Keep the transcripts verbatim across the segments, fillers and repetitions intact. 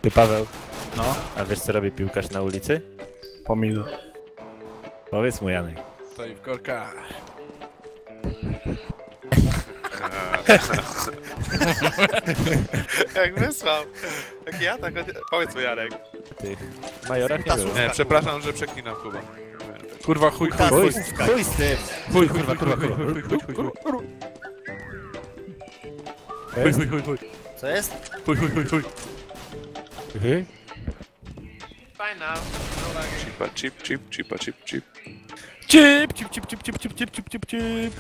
Ty, Paweł, No, a wiesz co robi piłkarz na ulicy? pomidor. Powiedz mu, Janek. Stoi w korkach. Jak wysłał. Jak ja, tak... Powiedz mu, Jarek. Ty, majorach nie było. Nie, przepraszam, że przeklinam Kuba. Kurwa, chuj, chuj, Chuj, chuj. chuj z tym! Chuj, kurwa, kurwa, kurwa, chuj, chuj, chuj, chuj. Chuj, chuj, chuj, chuj. Co jest? Chuj, chuj, chuj, chuj. Mhm. Chipa, chip, chip, chipa, chip, chip. Cip, cip, cip, cip, cip, cip, cip, cip, cip, cip.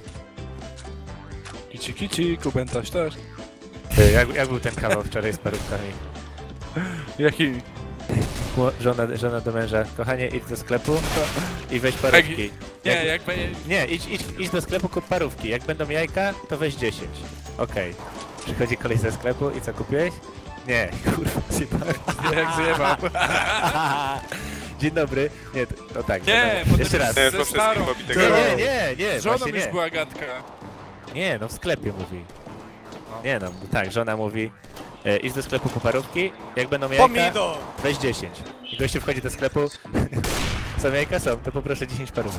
Kici, kici, kubentaś też. Ty, jak, jak był ten kawał wczoraj z parówkami? Jaki? Mo- Żona, żona do męża, kochanie, idź do sklepu i weź parówki. Nie, jakby... Nie, idź, idź, idź do sklepu, kup parówki. Jak będą jajka, to weź dziesięć. Okej. Przychodzi koleś ze sklepu i co kupiłeś? Nie, kurwa, zjebałem. Jak zjebał. Dzień dobry. Nie, to, to tak. Nie, to, bo jeszcze to raz. Nie, Ze po wszystkim starą. pobitego Nie, roku. nie, nie, nie, Żoną właśnie już nie. była gadka. Nie, no w sklepie mówi. No. Nie no, tak, żona mówi, e, idź do sklepu po parówki, jak będą jajka, Pomidor! weź dziesięć. I gościu wchodzi do sklepu, są jajka? Są, to poproszę dziesięć parówek.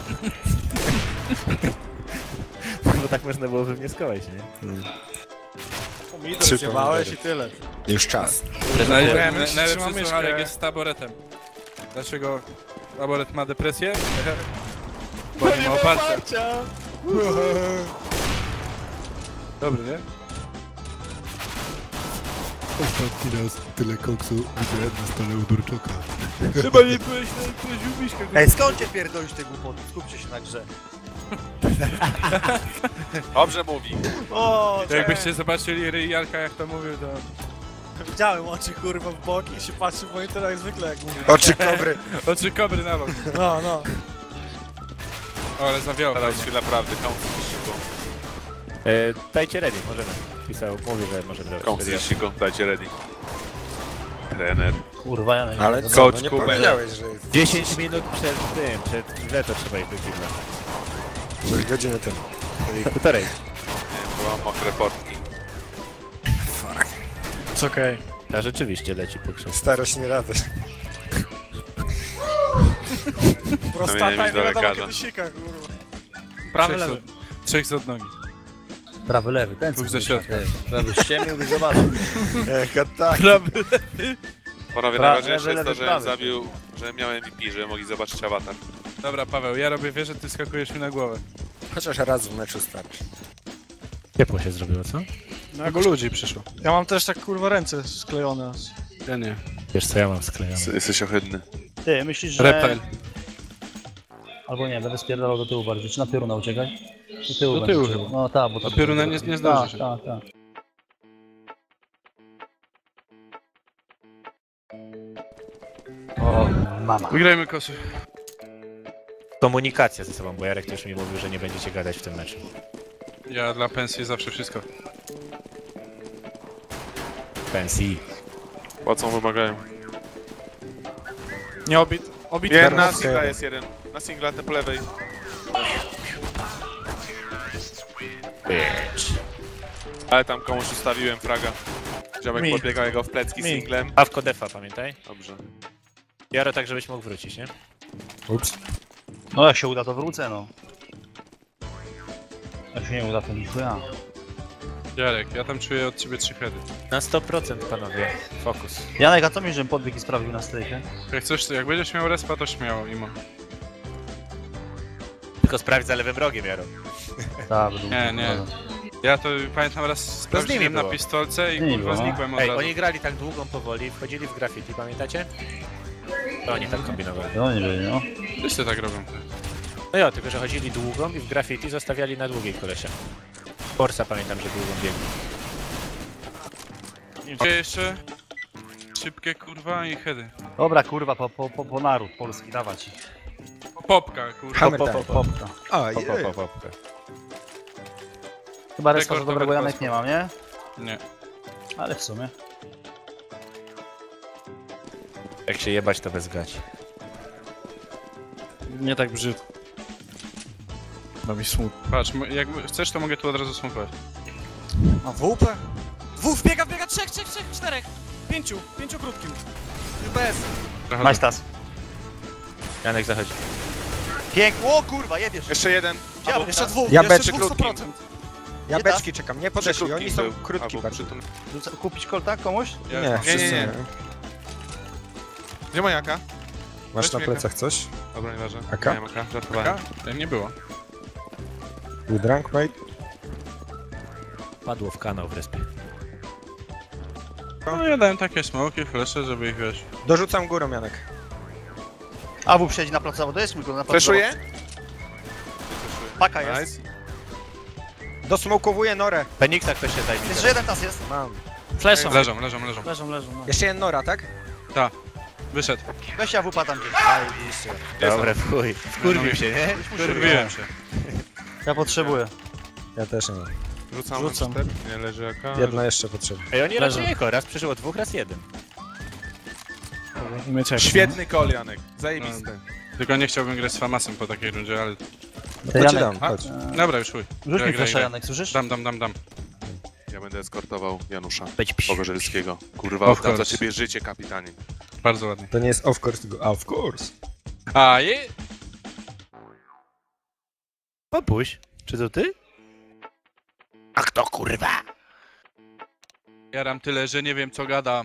Bo tak można było wywnioskować, nie? Pomidor zjebałeś i tyle. Już czas. Najlepszy sucharek jest z taboretem. Dlaczego taboret ma depresję? Bo nie ma oparcia. Dobry, nie? Ostatni raz tyle koksu widziałem na stole u Durczoka. Chyba nie byłeś na któreś ubiśka. Ej, skąd cię pierdolisz te głupoty? Skupcie się na grze. Dobrze mówi. O, Jakbyście zobaczyli ryj Jarka jak to mówił, to... widziałem oczy kurwa w bok i się patrzy w monitor jak zwykle jak mówię. Oczy kobry. Oczy kobry na bok. No, no. O, ale zawiało. Teraz chwila prawdy, kąsy z siką. E, dajcie ready, możemy. Pisał, mówi, że możemy robić Kąsy ready. z siką, dajcie ready. Trener. Kurwa, ja nie Ale wiem. co, Coach no nie Kubel. powiedziałeś, że jest dziesięć minut przed tym, przed grę to trzeba iść do kibla. trzy godziny temu. Czyli półtorej. Nie, bo mam mokre portki. It's okej. A rzeczywiście leci po grze. Starość nie rada. Prostata Zamieniam i do nie wiadomo lekarza. kiedy sika, kurwa. Prawy, lewy. Trzech z od nogi. Prawy, lewy, ten Dwóch ze środka. Prawy ściemnił i zobaczył. Jaka tak. Prawy. Panowie, Pra- najważniejsze lewy, jest to, lewy, że prawy. zabił, że miałem M V P, że mogli zobaczyć awatar. Dobra, Paweł, ja robię wieżę, ty skakujesz mi na głowę. Chociaż raz w meczu starczy. Ciepło się zrobiło, co? No bo ludzi przyszło. Ja mam też tak kurwa ręce sklejone. Ja nie. Wiesz co, ja mam sklejone. Jesteś ohydny. Ty, myślisz, że... Reptile. Albo nie, będę spierdalał do tyłu bardziej, czy na pioruna uciekaj? Do tyłu Do będę tyłu uciekał. chyba. No tak, bo to... Do pioruna nie- nie zdążysz. Tak, tak, tak. O, mama. Wygrajmy kosy. Komunikacja ze sobą, bo Jarek też mi mówił, że nie będziecie gadać w tym meczu. Ja dla pensji zawsze wszystko. Pensji. Płacą, wymagają. Nie obit. Obit. Jeden na singla jest jeden. Na singla, ten po lewej. Bitch. Ale tam komuś ustawiłem fraga. Ziomek Mi. podbiegał jego w plecki Mi. singlem. A w kodefa, pamiętaj? Dobrze. Jaro tak, żebyś mógł wrócić, nie? Ups. No jak się uda, to wrócę, no. Jak się nie uda, to nic ja. Jarek, ja tam czuję od ciebie trzy heady. Na sto procent, panowie. Fokus. Janek, a co mi, żebym podbiegł i sprawdził na strajkę? Jak coś, jak będziesz miał respa, to śmiało, Imo. Tylko sprawdź za lewym rogiem, Jaro. Tak, będę Nie, nie. Ja to pamiętam raz sprawdziłem na było. pistolce i Z nimi kurwa było. znikłem od Ej, razu. oni grali tak długą powoli, wchodzili w graffiti, pamiętacie? To oni tak kombinowali. No nie wiem, no. Wszyscy tak robią. No ja, tylko że chodzili długą i w graffiti zostawiali na długiej kolesia. Forsa pamiętam, że długą biegł. Gdzie jeszcze? Szybkie kurwa i heady. Dobra, kurwa, po, po, po, po naród polski, dawać. Popka kurwa. Hammer po, time. po, po. Popka. A, Pop, pop, je. pop, pop. Chyba respa za Rekord dobrego nawet Janek nie mam, nie? Nie. Ale w sumie. Jak się jebać, to bez gaci. Nie tak brzydko. No mi smutno. Patrz, m- jak chcesz, to mogę tu od razu smukować. A W P? Dwóch wbiega, wbiega, trzech, trzech, trzech, czterech. pięciu, pięciu krótkim. Bez. Nice tas. Janek zachodzi. Pięknie. O kurwa, jebiesz. Jeszcze jeden. Działa, Jeszcze dwóch, Ja jeszcze beczki dwóch sto procent. Ja Nie beczki czekam, nie podeszli, Krótki oni są był, krótki albo bardzo. przy tym- Rzuca- Kupić kolta komuś? Nie, Ja- Nie, wszyscy nie, nie. nie. Gdzie ma jaka? Masz Weź na mi plecach coś? Dobra, nieważne. Aka? Nie mam aka, żartowałem. Jak nie było. You drunk, mate? Padło w kanał w respie. No ja dałem takie smoki, flesze, żeby ich wiesz. Dorzucam górą, Janek. A W przejdź na plac zawodu, jest mój go na plac Fleszuję? zawodu. Paka jest. Nice. Dosmokowuję norę. Feniksa ktoś się zajmie. Jest, że jeden tas jest. Mam. Fleszą. Leżą, leżą, leżą. Leżą, leżą, no. Jeszcze jeden nora, tak? Wyszedł. Weź A W tam gdzieś. Dobra, w chuj. Wkurwił się, nie? Wkurwiłem się. Ja potrzebuję. Ja też nie. Rzucam. Rzucam. cztery. Nie leży jaka. Jedna jeszcze potrzebna. Ej, oni Leżą. raczej jako, raz przeżyło dwóch, raz jeden. Umie czekać. Świetny kol, Janek. Zajebisty. Tylko nie chciałbym grać z Famasem po takiej rundzie, ale... No Ty, to ci Janek, dam, A? chodź. Dobra, już chuj. Rzuć Graj, mi graj, flasha, graj. Janek, słyszysz? Dam, dam, dam, dam. Ja będę eskortował Janusza Być psi. Pogorzelskiego. Kurwa, Of oddam za course. ciebie życie, kapitanie. Bardzo ładnie. To nie jest of course, tylko of course. A je... Popuś, czy to ty? A kto kurwa? Jaram tyle, że nie wiem co gada.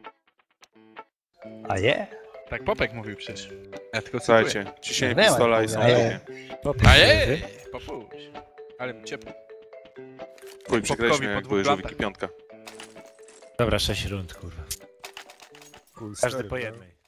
A je? Tak Popek mówił przecież. Ja tylko cytuję. Słuchajcie, ciśnienie Nie wiem, pistola jak i są mówię. takie. Popuś, A ty? je! Popuś. Ale ciepło. Chuj, przegraliśmy po jak dwóch były żółwiki lampach. piątka. Dobra, sześć rund, kurwa. Cool Każdy story, po bro. jednej.